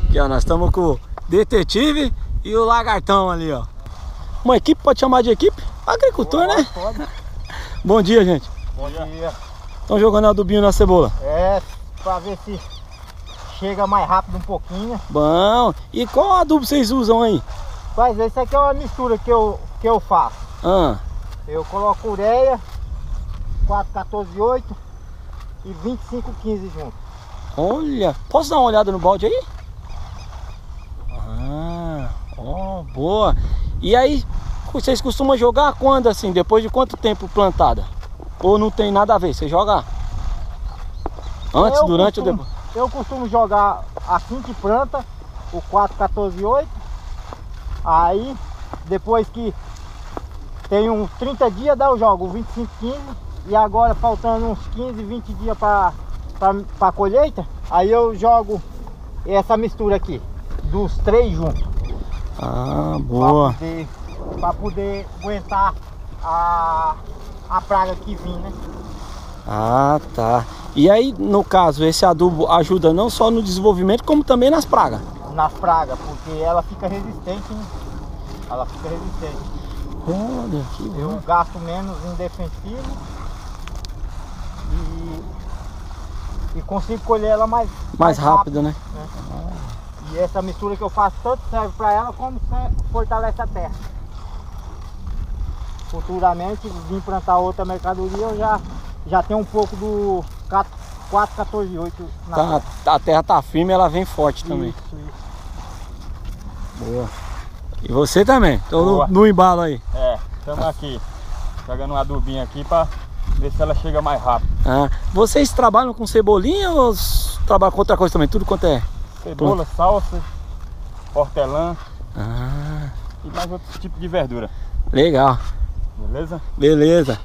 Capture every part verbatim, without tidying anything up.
Aqui, ó, nós estamos com o detetive e o lagartão ali, ó. Uma equipe, pode chamar de equipe? Agricultor, boa, né? Pode. Bom dia, gente. Bom dia. Estão jogando adubinho na cebola? É, pra ver se chega mais rápido um pouquinho. Bom. E qual adubo vocês usam aí? Mas esse aqui é uma mistura que eu, que eu faço. Ah. Eu coloco ureia, quatro, quatorze, oito e vinte e cinco, quinze junto. Olha, posso dar uma olhada no balde aí? Ah, ó, oh, boa. E aí, vocês costumam jogar quando assim? Depois de quanto tempo plantada? Ou não tem nada a ver? Você joga antes, eu durante costumo, ou depois? Eu costumo jogar assim que planta, o quatro, quatorze, oito. Aí, depois que tem uns trinta dias, daí eu jogo o vinte e cinco, quinze. E agora, faltando uns quinze, vinte dias para a colheita, aí eu jogo essa mistura aqui, dos três juntos. Ah, boa. Para poder, pra poder aguentar a, a praga que vem, né? Ah, tá. E aí, no caso, esse adubo ajuda não só no desenvolvimento, como também nas pragas? Nas pragas, porque ela fica resistente, né? Ela fica resistente. Olha, que bom. Eu gasto menos em defensivo e, e consigo colher ela mais, mais, mais rápido, rápido, né? né? Ah. E essa mistura que eu faço tanto serve para ela como fortalece a terra. Futuramente, vim plantar outra mercadoria, eu já, já tenho um pouco do quatro, quatorze, oito na tá, terra. A terra tá firme, ela vem forte também. Isso, isso. Boa. E você também? Tô no, no embalo aí. É, estamos aqui, jogando um adubinho aqui para ver se ela chega mais rápido. Ah, vocês trabalham com cebolinha ou trabalham com outra coisa também? Tudo quanto é? Cebola, Pronto. salsa, hortelã ah. e mais outros tipos de verdura. Legal. Beleza? Beleza.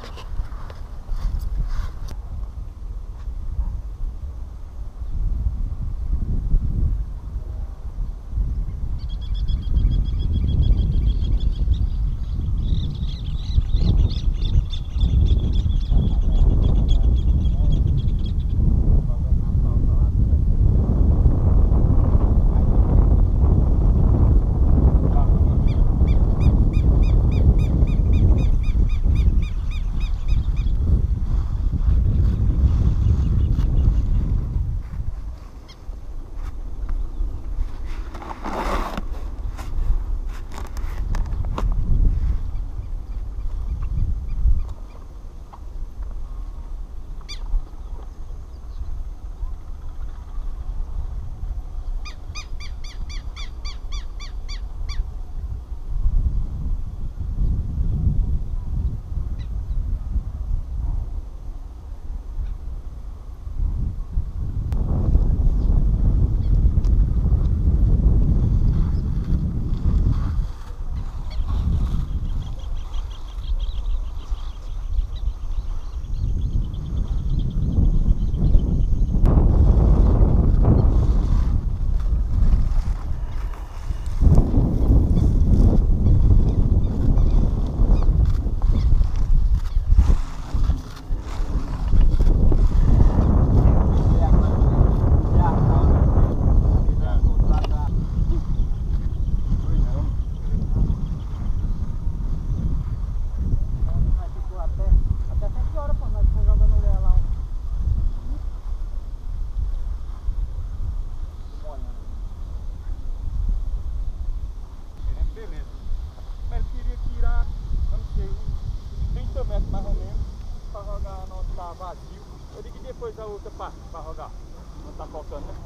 Eu digo depois a outra parte para rogar. Não tá faltando, né?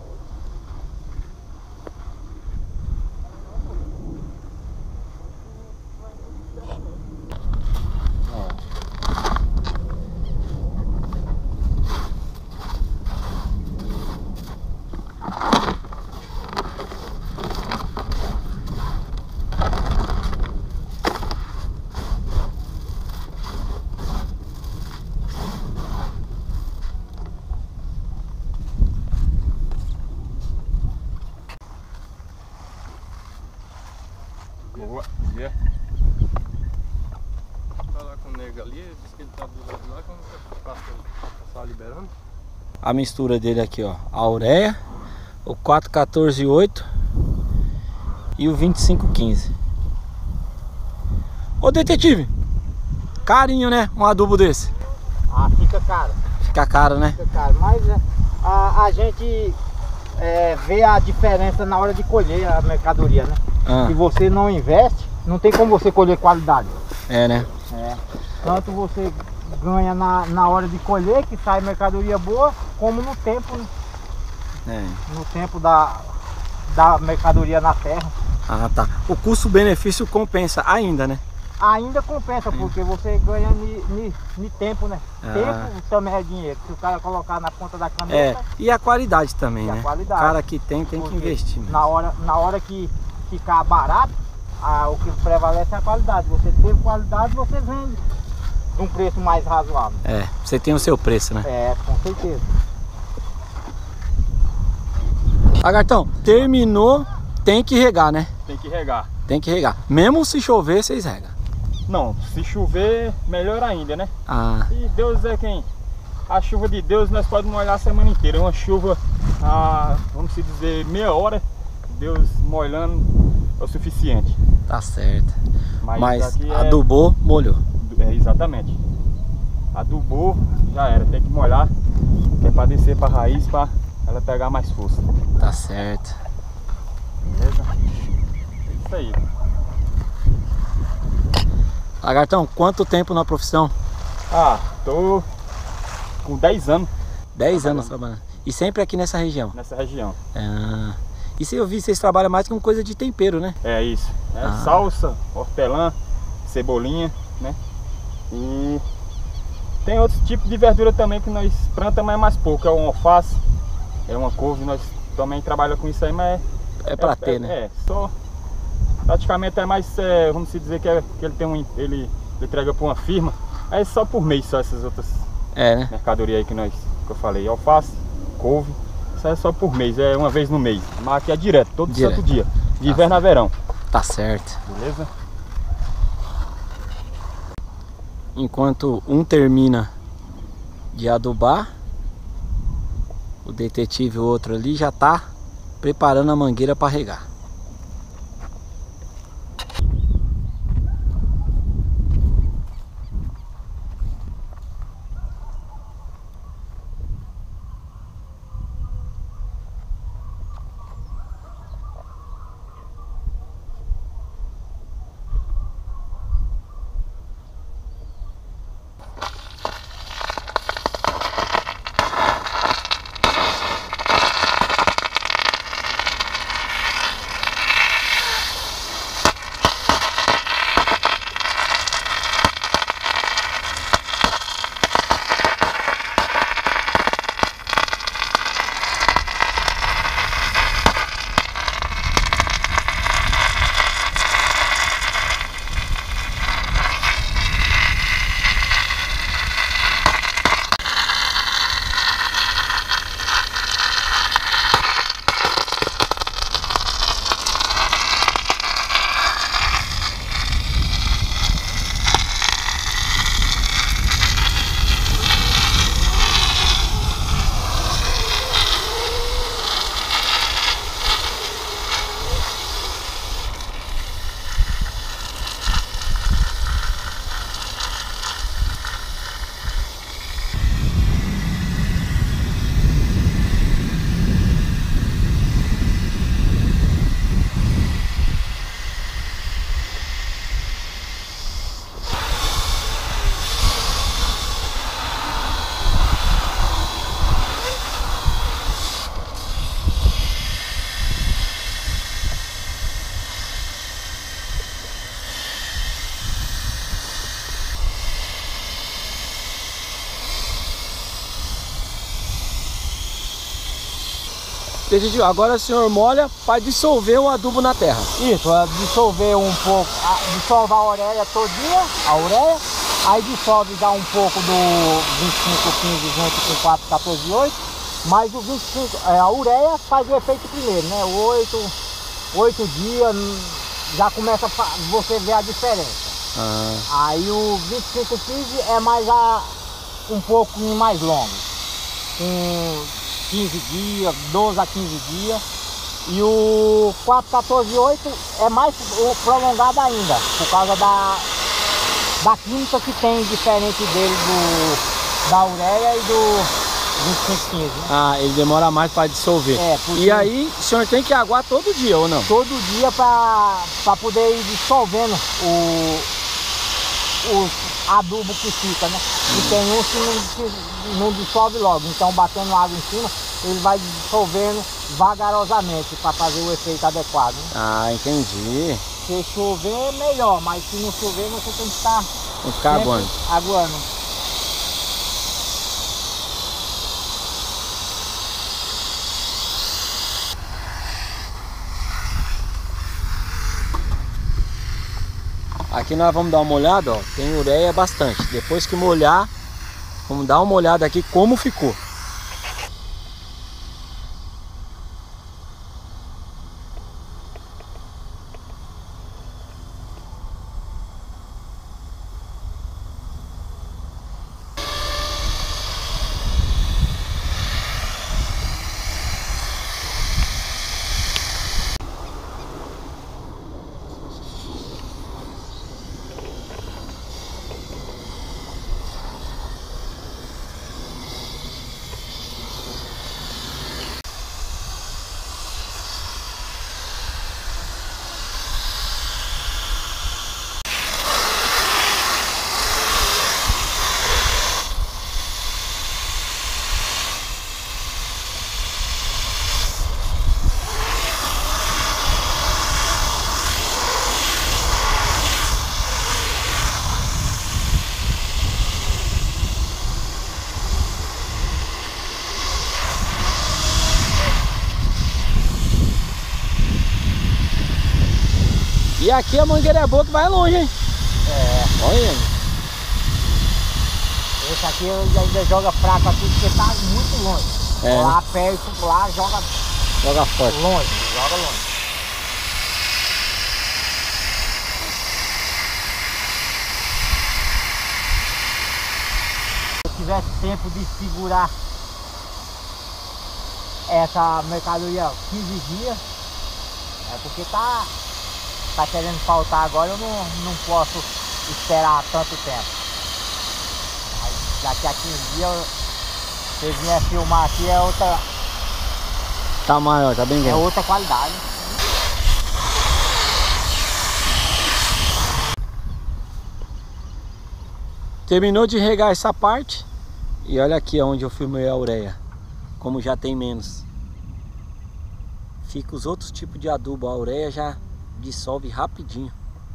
Boa, yeah. Falar com o nego ali, ele disse que ele tá do lado de lá, quando você passa, passar liberando. A mistura dele aqui, ó, a ureia, o quatro quatorze oito e o vinte e cinco quinze. Ô detetive, carinho, né? Um adubo desse. Ah, fica caro. Fica caro, né? Fica caro, mas é, a, a gente é, vê a diferença na hora de colher a mercadoria, né? Ah. Se você não investe, não tem como você colher qualidade. É, né? É. Tanto você ganha na, na hora de colher, que sai mercadoria boa, como no tempo, né? É. No tempo da, da mercadoria na terra. Ah, tá. O custo-benefício compensa ainda, né? Ainda compensa, porque você ganha de tempo, né? Ah. Tempo também é dinheiro. Se o cara colocar na ponta da É, caneta... e a qualidade também, E a né? qualidade. O cara que tem, tem que porque investir mesmo. Na hora, na hora que ficar barato, a, o que prevalece é a qualidade. Você teve qualidade, você vende de um preço mais razoável. É, você tem o seu preço, né? É, com certeza. Lagartão, terminou, tem que regar, né? Tem que regar. Tem que regar. Mesmo se chover, vocês regam. Não, se chover, melhor ainda, né? Ah, E Deus é quem... A chuva de Deus nós podemos molhar a semana inteira. Uma chuva, ah, vamos dizer, meia hora, Deus molhando é o suficiente. tá certo. Mas, Mas aqui é- adubou, molhou. É, exatamente. Adubou, já era. Tem que molhar, que é pra descer pra raiz, pra ela pegar mais força. Tá certo. Beleza? É isso aí. Lagartão, quanto tempo na profissão? Ah, tô com dez anos dez anos trabalhando. E sempre aqui nessa região. nessa região. Ah, e se eu vi, vocês trabalham mais com coisa de tempero, né? É isso. É Ah. salsa, hortelã, cebolinha, né? E tem outros tipos de verdura também que nós plantamos, mas é mais pouco. É um alface, é uma couve, nós também trabalhamos com isso aí, mas É pra ter, é, né? É, só praticamente é mais, é, vamos dizer que, é, que ele tem um, ele, ele entrega para uma firma, aí é só por mês só essas outras É, né? mercadorias aí que nós, que eu falei, alface, couve, isso é só por mês, é uma vez no mês, mas aqui é direto, todo Direto. santo dia, de inverno a verão, Tá certo. beleza? Enquanto um termina de adubar, o detetive, o outro ali, já tá preparando a mangueira para regar. Detetive, agora o senhor molha para dissolver o adubo na terra. Isso, é dissolver um pouco, a- dissolve a ureia todinha, a ureia, aí dissolve já um pouco do vinte e cinco quinze junto com quatro quatorze oito, mas o vinte e cinco, é, a ureia faz o efeito primeiro, né? O oito, oito dias hum, já começa a fa- você ver a diferença. Ah, Aí o vinte e cinco quinze é mais a, um pouco mais longo. Com quinze dias, doze a quinze dias. E o quatro quatorze oito é mais prolongado ainda, por causa da, da química que tem diferente dele do, da ureia e do vinte e cinco quinze. Né? Ah, ele demora mais para dissolver. É, porque... E aí o senhor tem que aguar todo dia ou não? Todo dia para poder ir dissolvendo o, o adubo que fica, né? E tem uns que não, não dissolve logo, então batendo água em cima, ele vai dissolvendo vagarosamente para fazer o efeito adequado. Né? Ah, entendi. Se chover, melhor, mas se não chover, você tem que estar, tem que ficar aguando. aguando. Aqui nós vamos dar uma olhada, ó, tem ureia bastante. Depois que molhar, vamos dar uma olhada aqui como ficou. E aqui a mangueira é boa que vai longe, hein? É. Olha. Esse aqui ainda joga fraco aqui porque tá muito longe. É. Lá perto, lá joga... Joga forte. Longe, joga longe. Se eu tivesse tempo de segurar essa mercadoria quinze dias, é porque tá... Tá querendo faltar agora, eu não, não posso esperar tanto tempo. Aí, daqui a quinze dias, se vier filmar aqui, é outra... Tá maior, tá bem grande. É outra qualidade. Terminou de regar essa parte. E olha aqui onde eu filmei a ureia. Como já tem menos. Fica os outros tipos de adubo. A ureia já... dissolve rapidinho.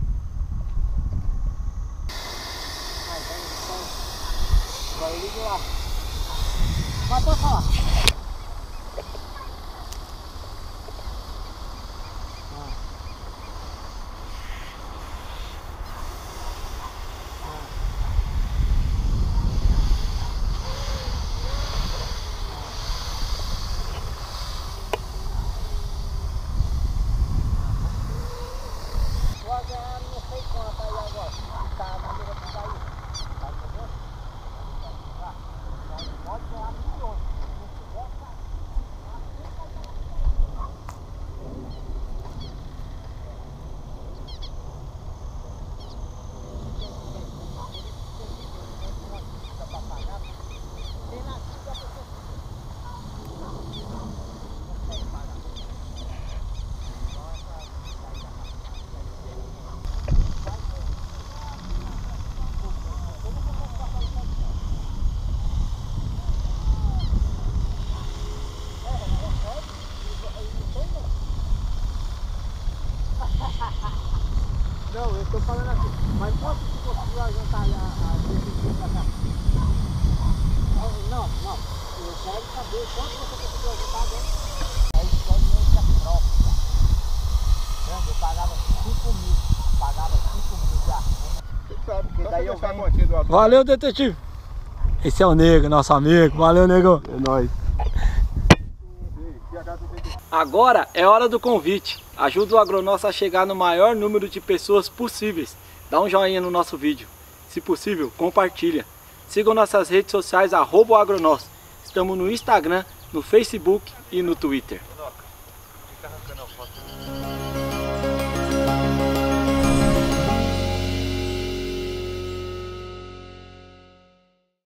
Vai ligar lá. Vai pra falar. Não, eu tô falando assim, mas quanto que você vai juntar a desse pra cá? Não, não, eu quero saber quanto você conseguiu juntar dentro. É experiência própria. Eu pagava cinco mil, pagava cinco mil já. Porque daí eu venho... Valeu, detetive! Esse é o Nego, nosso amigo. Valeu, Nego! É nóis. Agora é hora do convite. Ajuda o Agronosso a chegar no maior número de pessoas possíveis. Dá um joinha no nosso vídeo. Se possível, compartilha. Sigam nossas redes sociais, arroba o Agronosso. Estamos no Instagram, no Facebook e no Twitter. Fica arrancando a foto.